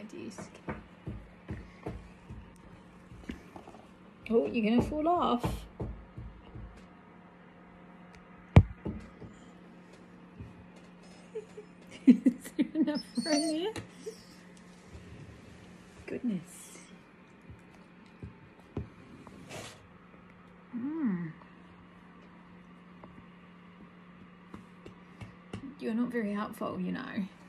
disc. Oh, you're gonna fall off. Is there enough right there? Goodness. You're not very helpful, you know.